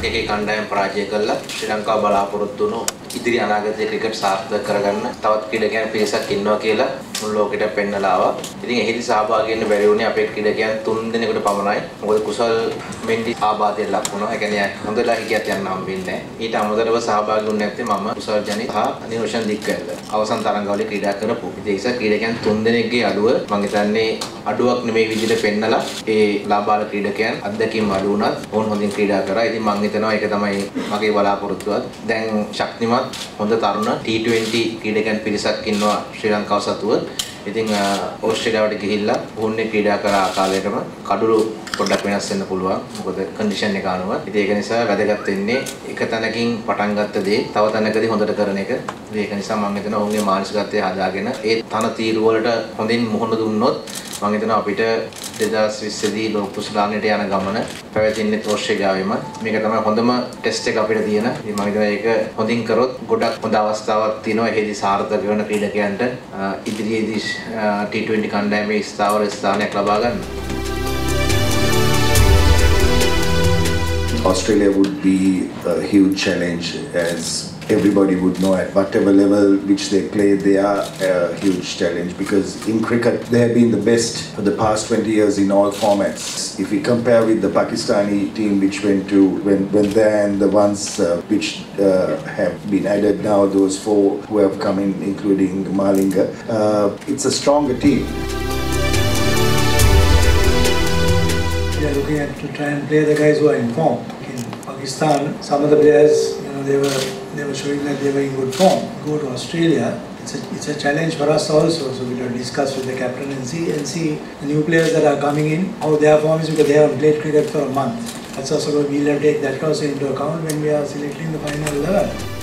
එකේ කණ්ඩායම් පරාජය කළා. ශ්‍රී ලංකාව බලාපොරොත්තු වුණු ඉදිරි අනාගතයේ ක්‍රිකට් සාර්ථක කරගන්න තවත් ක්‍රීඩකයන් පිරිසක් ඉන්නවා කියලා මුළු ලෝකෙට පෙන්නලා ආවා. ඉතින් එහිදී සහභාගී වෙන්න බැරි වුණේ අපේ ක්‍රීඩකයන් 3 දෙනෙකුට පමණයි. මොකද කුසල් මෙන්ඩි ආබාධයට ලක් වුණා. ඒ කියන්නේ හොඳලා හිටියත් යන්න හම්බෙන්නේ නැහැ. ඊට අමතරව සහභාගී වුණ නැත්තේ මම කුසල් ජනිත සහ නිරෝෂන් දික්කල්ල. අවසන් තරංගවලදී ක්‍රීඩා කරපු. ඉතින් ඒ නිසා ක්‍රීඩකයන් 3 දෙනෙක්ගේ අඩුව මම හිතන්නේ අඩුවක් නෙමෙයි විදිහට පෙන්නලා ඒ ලාබාල ක්‍රීඩකයන් අත්දැකීම් අඩු වුණත් ඕන් හොඳින් ක්‍රීඩා කරා. ඉතින් මම හිතනවා ඒක තමයි මගේ බලාපොරොත්තුවත්. දැන් ශක්තිමත් හොඳ තරුණ T20 ක්‍රීඩකයන් පිරිසක් ඉන්නවා ශ්‍රී ලංකාව සතුව. ඉතින් ඕස්ට්‍රේලියාවට ගිහිල්ලා ඕන්නේ ක්‍රීඩා කර ආකාරයටම කඩළු පොඩ්ඩක් වෙනස් වෙන්න පුළුවන්. මොකද කන්ඩිෂන් එක අනුව. ඉතින් ඒක නිසා වැදගත් වෙන්නේ එක තැනකින් පටන් ගත්ත දේ තව තැනකදී හොඳට කරන එක. ඒක නිසා මම හිතනවා ඔවුන්ගේ මානසිකත්වය හදාගෙන ඒ තන තීරු වලට හොඳින් මුහුණ දුන්නොත් මම හිතනවා අපිට 2020 දී ලෝක කුසලාංගයට යන ගමන පැවැතින්නේ ඕස්ට්‍රේලියාවෙම. මේක තමයි හොඳම ටෙස්ට් එක අපිට තියෙන. ඉතින් මම හිතනවා ඒක හොඳින් කරොත් ගොඩක් හොඳ අවස්ථාවක් තියෙනවා. එහිදී සාර්ථක වෙන ක්‍රීඩකයන්ට ඉදිරියේදී T20 කණ්ඩායමේ ස්ථාවර ස්ථානයක් ලබා ගන්න. Australia would be a huge challenge, as everybody would know. At whatever level which they play, they are a huge challenge, because in cricket they have been the best for the past 20 years in all formats. If we compare with the Pakistani team which went there, and the ones which have been added now, those 4 who have come in, including Malinga, it's a stronger team. We are looking at to try and play the guys who are in form. In Pakistan, some of the players, they were showing that they were in good form. Go to Australia, it's a challenge for us also. So we will discuss with the captain and see the new players that are coming in, how their form is, because they haven't played cricket for a month. That's also we'll take that also into account when we are selecting the final 11.